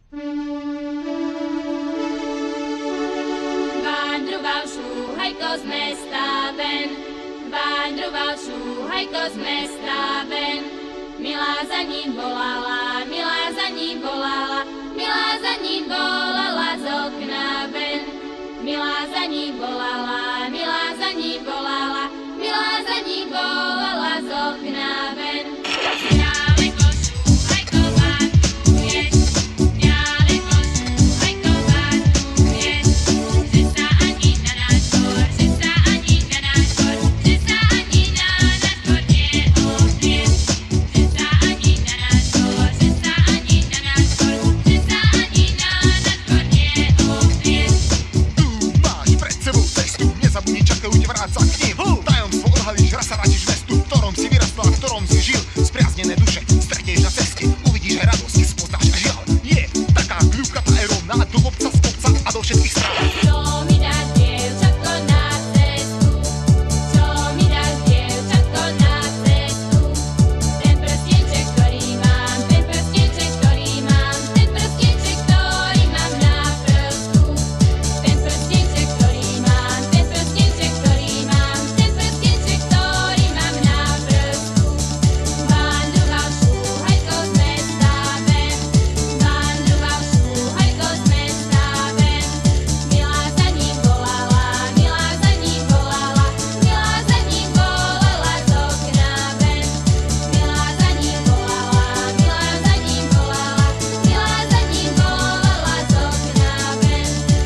Vandroval šúhajko z mesta ven, vandroval šúhajko z mesta ven. Milá za ním volala, milá za ním volala, milá za ním volala z okna ven. Milá za ním volala, milá za ním volala, milá za ním volala z okna ven. Ďaleko šúhajko vandruje, ďaleko šúhajko vandruje, že sa ani na náš dvor, že sa ani na náš dvor, že sa ani na náš dvor neobrie. Že sa ani na náš dvor, že sa ani na náš dvor, že sa ani na náš dvor neobrie. Tu máš pred sebou cestu, nezabudni, čakajú ťa vráca k ním. Tajomstvo odhalíš, raz sa vrátiš v mestu, v ktorom si vyrastol a v ktorom si žil. Spriaznené duše stretneš na ceste, uvidíš aj radosť, spoznáš aj žiaľ. Je taká kľúkatá aj rovná, do obca z kopca a do všetkých strán. Čo mi dáš, dievčatko, na cestu? Čo mi dáš, dievčatko, na cestu? Ten prstienček, ktorý mám, ten prstienček, ktorý mám, ten prstienček, ktorý mám na prstu. Ten prstienček, ktorý mám, ten prstienček, ktorý mám, ten prstienček, ktorý mám na prstu. Vandroval šúhajko z mesta ven, vandroval šúhajko z mesta ven. Milá za ním volala, milá za ním volala, milá za ním volala z okna ven. Milá za ním volala, milá za ním volala, milá za ním volala z okna ven.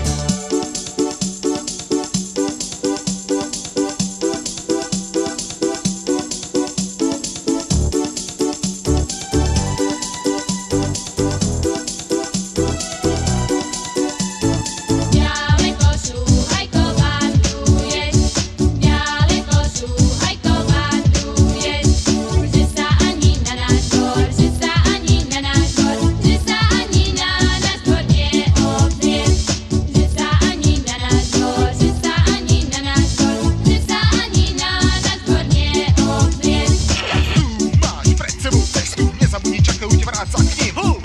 Ďaleko šúhajko vandruješ, ďaleko šúhajko vandruješ, že sa ani na náš dvor, že sa ani na náš dvor, že sa ani na náš dvor neobzrieš. Že sa ani na náš dvor, že sa ani na náš dvor, že sa ani na náš dvor neobzrieš. Tu máš pred sebou cestu, nezabudni, čakajú ťa vráca k ním.